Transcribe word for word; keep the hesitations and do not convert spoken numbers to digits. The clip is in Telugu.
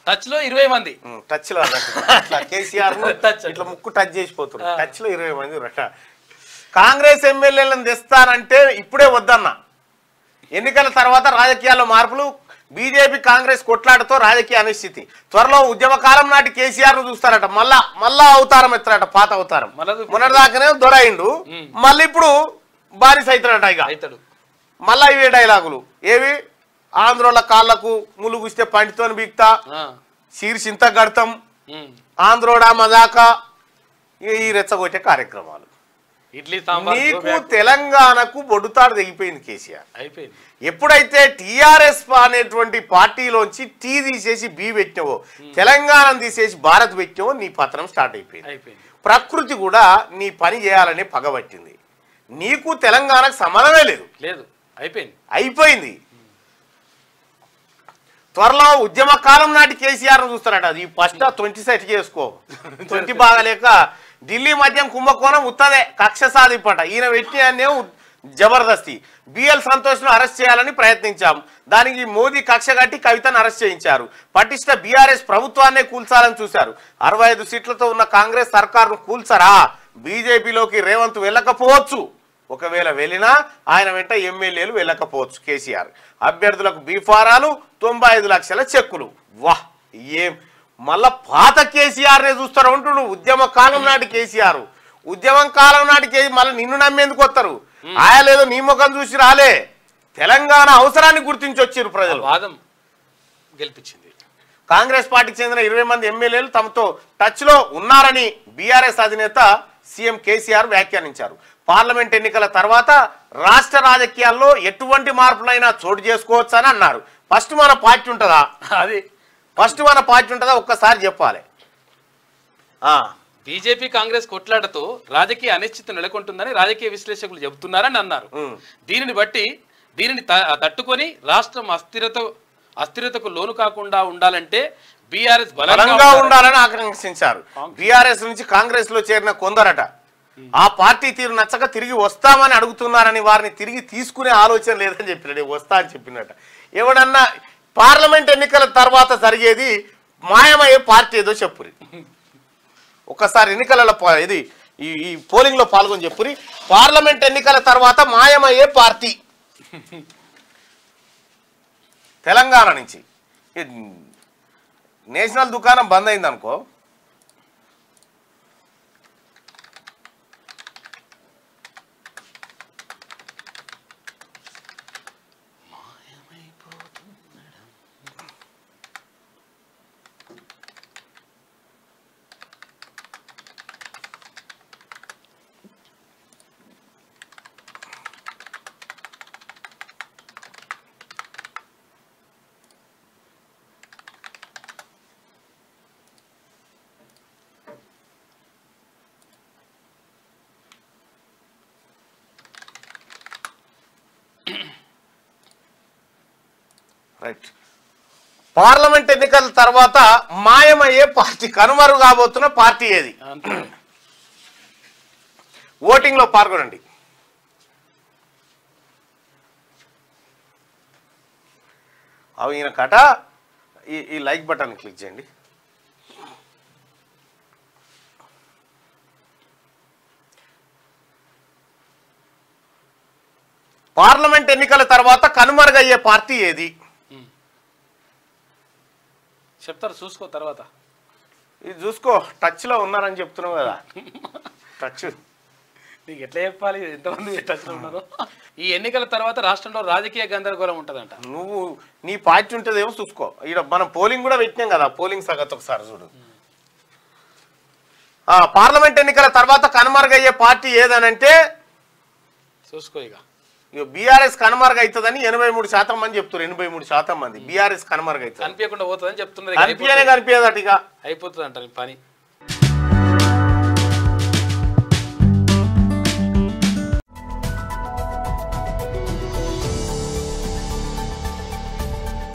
టచ్ లో ఇరవై మంది టచ్ లో కేసీఆర్ ఇట్లా ముక్కు టచ్ చేసిపోతున్నారు. టచ్ లో ఇరవై మంది రట. కాంగ్రెస్ ఎమ్మెల్యేలను తెస్తారంటే ఇప్పుడే వద్దన్న. ఎన్నికల తర్వాత రాజకీయాల్లో మార్పులు. బీజేపీ కాంగ్రెస్ కొట్లాటతో రాజకీయ అనిశ్చితి. త్వరలో ఉద్యమకాలం నాటి కేసీఆర్ ను చూస్తారట. మళ్ళా మళ్ళా అవతారం ఎత్తారట, పాత అవతారం. మొన్నటిదాకానే దొరైండు, మళ్ళీ ఇప్పుడు బారిస్ అవుతాడట. ఇక మళ్ళా ఇవే డైలాగులు. ఏవి? ఆంధ్రోళ్ళ కాళ్లకు ములుగుస్తే పంటితో బీక్తా, శీర్షింత గడతాం, ఆంధ్రోడా మజాకా, ఈ రెచ్చగొట్టే కార్యక్రమాలు. ఇడ్లీ నీకు తెలంగాణకు బొడ్డుతాడు తెగిపోయింది కేసీఆర్. అయిపోయింది. ఎప్పుడైతే టీఆర్ఎస్ అనేటువంటి పార్టీలోంచి టీ తీసేసి బి పెట్టినవో, తెలంగాణ తీసేసి భారత్ పెట్టినవో, నీ పతనం స్టార్ట్ అయిపోయింది. ప్రకృతి కూడా నీ పని చేయాలని పగబట్టింది. నీకు తెలంగాణకు సంబంధమే లేదు. లేదు, అయిపోయింది అయిపోయింది. త్వరలో ఉద్యమ కాలం నాటి కేసీఆర్ ను చూస్తారట. అది ఫస్ట్ ట్వంటీ సెట్ చేసుకో. ట్వంటీ బాగాలేక ఢిల్లీ మద్యం కుంభకోణం ఉత్తదే కక్ష సాధింపట. ఈయన వ్యక్తి జబర్దస్తి. బిఎల్ సంతోష్ను అరెస్ట్ చేయాలని ప్రయత్నించాం. దానికి మోదీ కక్ష కట్టి కవితను అరెస్ట్ చేయించారు. పటిష్ట బీఆర్ఎస్ ప్రభుత్వాన్నే కూల్చాలని చూశారు. అరవై ఐదు సీట్లతో ఉన్న కాంగ్రెస్ సర్కారును కూల్చరా? బీజేపీలోకి రేవంత్ వెళ్ళకపోవచ్చు. ఒకవేళ వెళ్ళినా ఆయన వెంట ఎమ్మెల్యేలు వెళ్ళకపోవచ్చు. కేసీఆర్ అభ్యర్థులకు బీఫారాలు, తొంభై ఐదు లక్షల చెక్కులు. వాహ్, ఏం మళ్ళా పాత కేసీఆర్నే చూస్తారు అంటుడు. ఉద్యమ కాలం నాటి కేసీఆర్, ఉద్యమం కాలం నాటి కేసీ మళ్ళీ నిన్ను నమ్మేందుకు వస్తారు? ఆయలేదో నీ ముఖం చూసి రాలే. తెలంగాణ అవసరాన్ని గుర్తించి వచ్చారు ప్రజలు. వాదం గెలిపించింది. కాంగ్రెస్ పార్టీకి చెందిన ఇరవై మంది ఎమ్మెల్యేలు తమతో టచ్ లో ఉన్నారని బీఆర్ఎస్ అధినేత సీఎం కేసీఆర్ వ్యాఖ్యానించారు. పార్లమెంట్ ఎన్నికల తర్వాత రాష్ట్ర రాజకీయాల్లో ఎటువంటి మార్పులైనా చోటు చేసుకోవచ్చు అని అన్నారు. ఫస్ట్ మన పార్టీ ఉంటుందా? అది ఫస్ట్ మన పార్టీ ఉంటుందా ఒక్కసారి చెప్పాలి. బీజేపీ కాంగ్రెస్ కొట్లాటతో రాజకీయ అనిశ్చితి నెలకొంటుందని రాజకీయ విశ్లేషకులు చెబుతున్నారని అన్నారు. దీనిని బట్టి దీనిని తట్టుకొని రాష్ట్రం అస్థిరత అస్థిరతకు లోను కాకుండా ఉండాలంటే బీఆర్ఎస్ బలంగా ఉండాలని ఆకాంక్షించారు. బీఆర్ఎస్ నుంచి కాంగ్రెస్ లో చేరిన కొందరట ఆ పార్టీ తీరు నచ్చక తిరిగి వస్తామని అడుగుతున్నారని, వారిని తిరిగి తీసుకునే ఆలోచన లేదని చెప్పినట్టు వస్తా అని చెప్పినట్ట. ఎవడన్నా పార్లమెంట్ ఎన్నికల తర్వాత జరిగేది మాయమయ్యే పార్టీ ఏదో చెప్పురి. ఒకసారి ఎన్నికలలో ఇది ఈ పోలింగ్ లో పాల్గొని చెప్పురి. పార్లమెంట్ ఎన్నికల తర్వాత మాయమయ్యే పార్టీ తెలంగాణ నుంచి. నేషనల్ దుకాణం బంద్ అయింది అనుకో, రైట్. పార్లమెంట్ ఎన్నికల తర్వాత మాయమయ్యే పార్టీ, కనుమరుగు కాబోతున్న పార్టీ ఏది? ఓటింగ్ లో పాల్గొనండి. అవి ఈయన కట ఈ లైక్ బటన్ క్లిక్ చేయండి. పార్లమెంట్ ఎన్నికల తర్వాత కనుమరుగయ్యే పార్టీ ఏది చెప్తారు, చూసుకో. తర్వాత ఇది చూసుకో. టచ్ లో ఉన్నారని చెప్తున్నావు కదా. టచ్ నీకు ఎట్లా చెప్పాలి ఎంతమంది టచ్ లో ఉన్నారో? ఈ ఎన్నికల తర్వాత రాష్ట్రంలో రాజకీయ గందరగోళం ఉంటదంట. నువ్వు నీ పార్టీ ఉంటుందేమో చూసుకో. ఇక్కడ మనం పోలింగ్ కూడా పెట్టినాం కదా, పోలింగ్ సంగతి ఒకసారి చూడు. పార్లమెంట్ ఎన్నికల తర్వాత కనుమరుగయ్యే పార్టీ ఏదనంటే చూసుకో. ఇక బీఆర్ఎస్ కనుమరుగు అవుతుందని ఎనభై మూడు శాతం మంది చెప్తారు. ఎనభై మూడు శాతం మంది బీఆర్ఎస్ కనుమరుగు అవుతుంది, కనిపించకుండా పోతుందని చెప్తున్నారు. కనిపించనే కనిపించదట. ఇక అయిపోతుంది అంటారు పని.